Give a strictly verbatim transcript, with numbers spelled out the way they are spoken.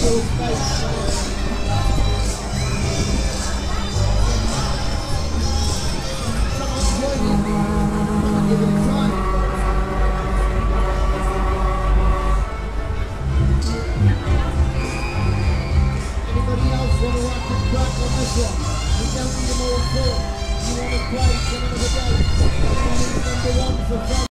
We don't need them all full. You want to play, get another day. Number one for